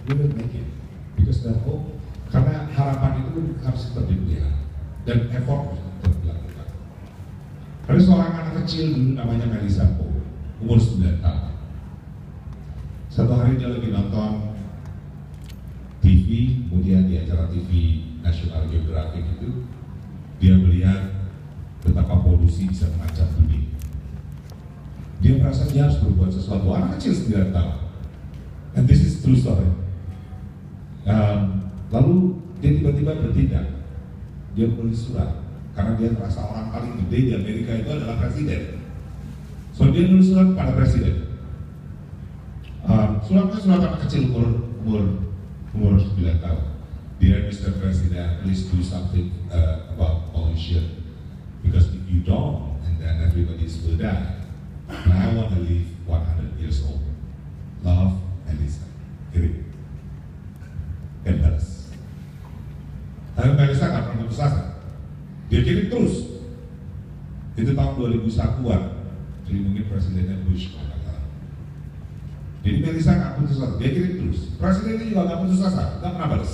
we will make it. Because the hope, karena harapan itu harus tetap dipelihara dan effort harus tetap dilakukan. Ada seorang anak kecil dulu namanya Melissa Poe, umur 9 tahun. Satu hari dia lagi nonton TV, kemudian di acara TV National Geographic itu dia melihat betapa polusi bisa mengancam dunia. Dia merasa dia harus berbuat sesuatu. Anak kecil 9 tahun. And this is true story. Lalu dia tiba-tiba bertindak. Dia menulis surat karena dia merasa orang paling gede di Amerika itu adalah presiden. So dia menulis surat kepada presiden. Suratnya surat anak kecil umur 9 tahun. Dear Mr. President, please do something about pollution. Because if you don't, and then everybody will die. And I want to live 100 years old. Love, Melissa. Kirim. Dan balas. Tapi Melissa nggak pernah putus asa. Dia kirim terus. Itu tahun 2001-an. Jadi mungkin Presidennya Bush. Jadi Melissa nggak putus asa. Dia kirim terus. Presidennya juga nggak putus asa. Nggak pernah balas.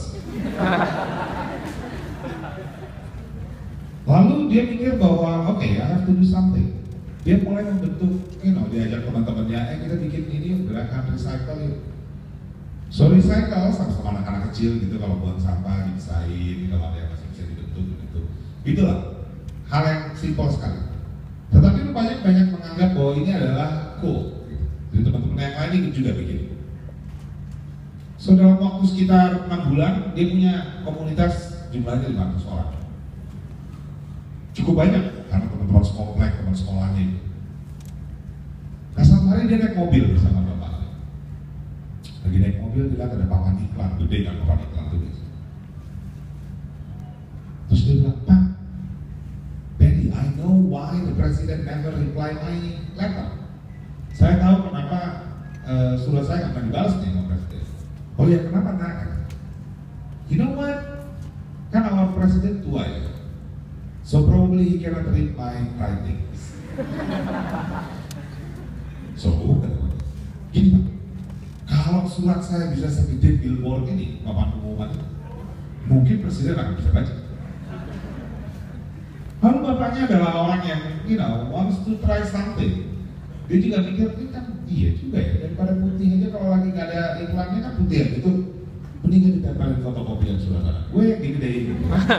Lalu dia pikir bahwa oke, I have to do something. Dia mulai membentuk, diajak teman-temannya, kita bikin ini yuk, gerakan recycle yuk. So recycle sama-sama anak-anak kecil gitu, kalau buang sampah dipisahin, kalau ada yang masih bisa dibentuk gitu. Itulah hal yang simpel sekali. Tetapi banyak menganggap bahwa ini adalah cool. Jadi teman-teman yang lain ikut juga bikin. So dalam waktu sekitar 6 bulan, dia punya komunitas jumlahnya 500 orang. Cukup banyak, karena teman-teman komplek, teman sekolahnya itu. Nah satu hari dia naik mobil bersama bapak. Lagi naik mobil, dia lihat ada papan iklan, gede kan papan iklan itu. Terus dia bilang, Pak, Benny, I know why the president never reply my letter. Saya tahu kenapa surat saya nggak pernah dibalas nih sama presiden. Oh ya, kenapa nak? You know what? Kan our presiden tua ya. So probably he cannot read my writings. So, gini Pak, kalau surat saya bisa segede billboard ini, papan pengumuman, mungkin presiden akan bisa baca. Lalu bapaknya adalah orang yang, wants to try something. Dia juga mikir, ini kan iya juga ya, daripada putih aja kalau lagi nggak ada iklannya kan putih aja itu. Mendingan ditempelin fotokopian surat tanah. Gue yang digedein.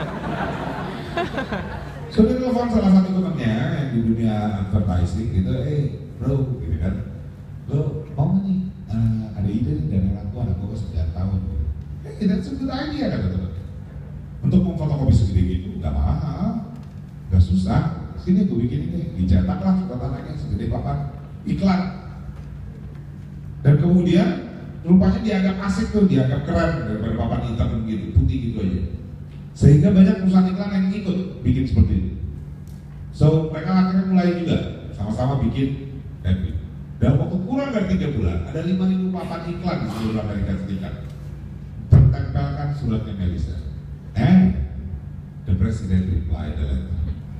So dia telepon salah satu temannya yang di dunia advertising gitu, bro, gitu kan, lo mau nggak nih, ada ide nih dari orang tua, anak gue 9 tahun. That's a good idea kata teman. Untuk memfotokopi segede gitu, nggak mahal, nggak susah. Sini gue bikin ini, dicetak lah surat tanahnya segede papan iklan. Dan kemudian rupanya dianggap asik tuh, dianggap keren daripada papan hitam gitu, putih gitu aja. Sehingga banyak perusahaan iklan yang ikut bikin seperti itu. So mereka akhirnya mulai juga sama-sama bikin campaign. Dalam waktu kurang dari 3 bulan, ada 5.000 papan iklan di seluruh Amerika Serikat. Tertempelkan suratnya Melissa. And the president replied the letter.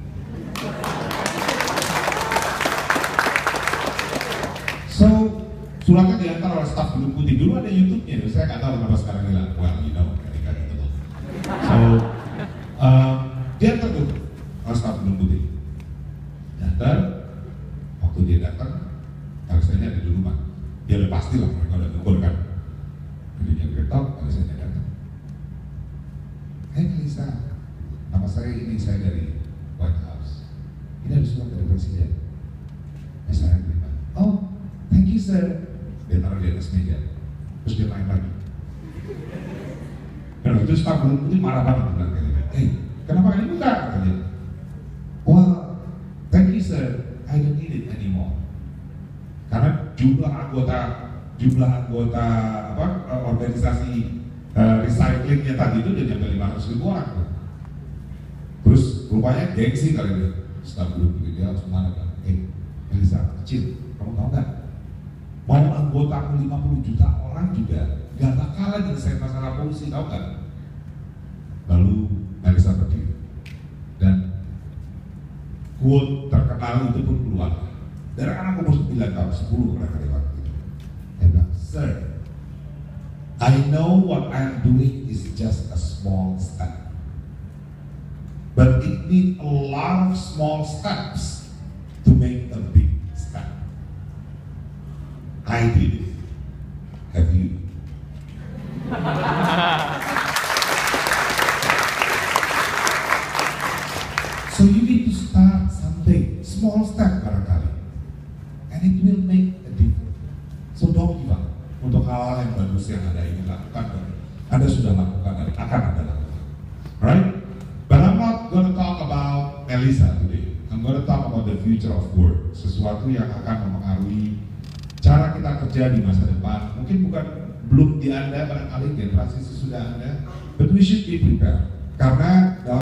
So suratnya diantar oleh staf Gedung Putih. Dulu ada YouTube-nya, saya nggak tahu kenapa sekarang hilang. Well, Amerika gitu. So dia tertutup oleh staf Gedung Putih. Datang, waktu dia datang, Alexanya ada di rumah. Dia udah pasti lah mereka udah ngukur kan. Jadi dia ketok, Alexanya datang. Hey Melissa, nama saya ini, saya dari White House. Ini ada surat dari presiden. Saya terima. Oh, thank you sir. Dia taruh di atas meja. Terus dia main lagi. Dan itu staf Gedung Putih marah banget bilang kayak gitu. Kenapa ini buka? Katanya. Well, thank you sir, I don't need it anymore. Karena jumlah anggota organisasi recyclingnya tadi itu udah nyampe 500.000 orang. Terus rupanya gengsi kali itu. Staf Gedung Putih dia langsung mana kan? Melissa kecil, kamu tahu nggak? Mau anggota 50 juta orang juga gak bakalan nyelesain masalah polusi, tahu nggak? Lalu Melissa berdiri dan quote terkenal itu pun keluar dari anak umur 9 tahun, 10 mereka lewat itu. Dia bilang, sir, I know what I'm doing is just a small step. But it needs a lot of small steps to make a big step. I did it. Have you? So you need to start something, small step barangkali, and it will make a difference. So don't give up. Untuk hal-hal yang bagus yang Anda ingin lakukan, Anda sudah lakukan dan akan Anda lakukan. Alright? But I'm not going to talk about Elisa today. I'm going to talk about the future of work. Sesuatu yang akan mempengaruhi cara kita kerja di masa depan. Mungkin belum di Anda, barangkali generasi sesudah Anda, but we should be prepared. Karena dalam